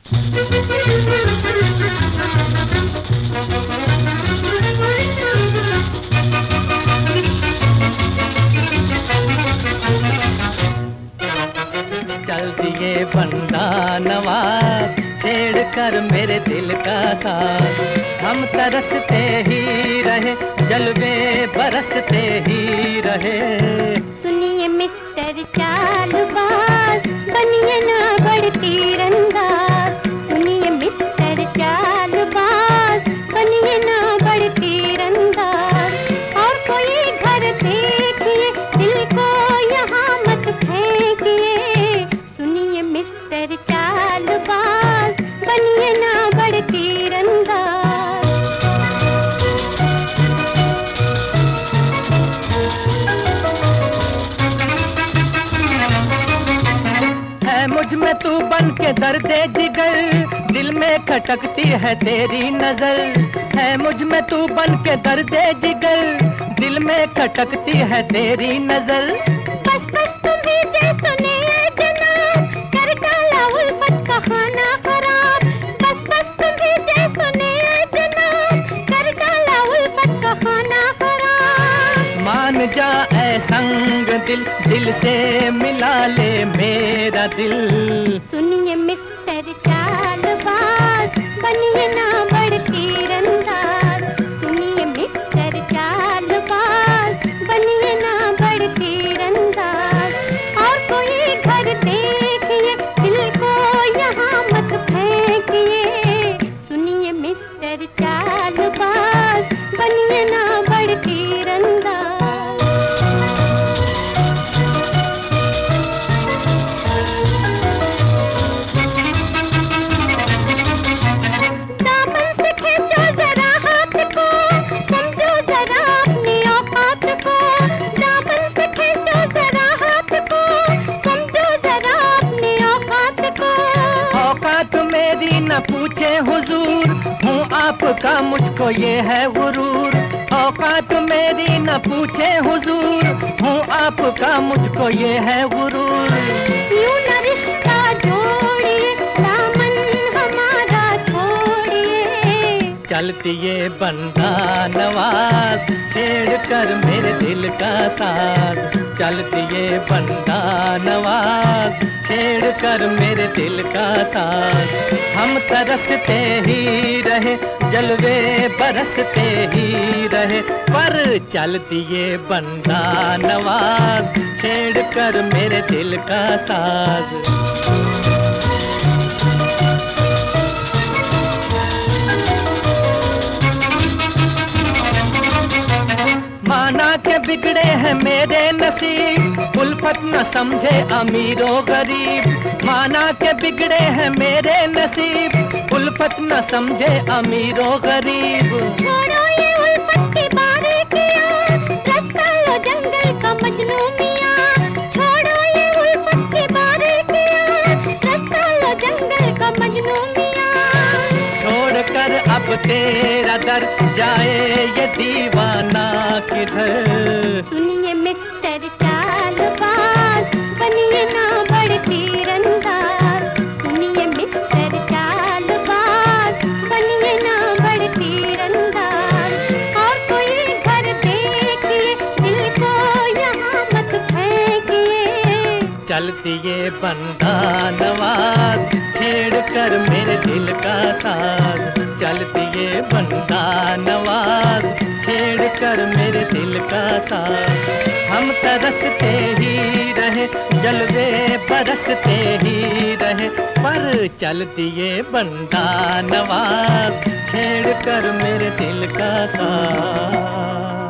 चल दिए बंदा नवाज छेड़ कर मेरे दिल का साज, हम तरसते ही रहे जलवे बरसते ही रहे। सुनिए मिस्टर चालबाज, बनिए ना बड़ तीरंदाज। सुनिए मिस्टर चालबाज, बनिए ना बड़ तीरंदाज। और कोई घर देखिए, दिल को यहाँ मत फेंकिए। सुनिए मिस्टर चालबाज, बनिए ना बड़ तीरंदाज। मुझ में तू बन के दर्दे जिगर, दिल में खटकती है तेरी नजर। है मुझ में तू बन के दर्दे जिगर, दिल में खटकती है तेरी नजर। बस बस तुम्हें जे सुने जनाब, कर डाला उल्फत का खाना खराब। बस बस तुम्हें जे सुने जनाब, कर डाला उल्फत का खाना खराब। मान जा ऐ संग दिल, दिल से मिला ले मेरा दिल। सुनिए मिस्टर चालबाज, बनिए ना बड़ तीरंदाज। सुनिए मिस्टर चालबाज, बनिए ना बड़ तीरंदाज। और कोई घर देखिए, दिल को यहाँ मत फेंकिए। सुनिए मिस्टर चालबाज, बनिए ना बड़ तीरंदाज। न पूछे हुजूर, हूँ आपका मुझको ये है गुरूर। औकात मेरी न पूछे हुजूर, हूँ आपका मुझको ये है गुरूर। यूं न रिश्ता जोड़िए, दामन हमारा छोड़िए। चलती ये बंदा नवाज छेड़ कर मेरे दिल का साज। चलती ये बंदा नवाज छेड़ कर मेरे दिल का साज। हम तरसते ही रहे जलवे बरसते ही रहे, पर चलती ये बंदा नवाज छेड़ कर मेरे दिल का साज। माना के बिगड़े हैं मेरे नसीब, उल्फत न समझे अमीरो गरीब। माना के बिगड़े हैं मेरे नसीब, उल्फत न समझे अमीरो गरीब। छोड़ो ये उल्फत की बारीकियां, रास्ता लो जंगल का मजनू मियां। छोड़ो ये उल्फत की बारीकियां, रास्ता लो जंगल का मजनू मियां। छोड़ कर अब तेरा दर जाए ये दीवाना किधर। सुनिए मिस्टर चालबाज, बनिए ना बड़ तीरंदाज। सुनिए मिस्टर चालबाज, बनिए ना बड़ तीरंदाज। और कोई घर देखिए, दिल को यहाँ मत फेंकिए। चलती ये बंदा नवाज छेड़ कर मेरे दिल का साज। चलती ये बंदा नवाज छेड़ कर मेरे दिल का साज। हम तरसते ही रहे जलवे बरसते ही रहे, पर चलती ये बंदा नवाज छेड़ कर मेरे दिल का साज।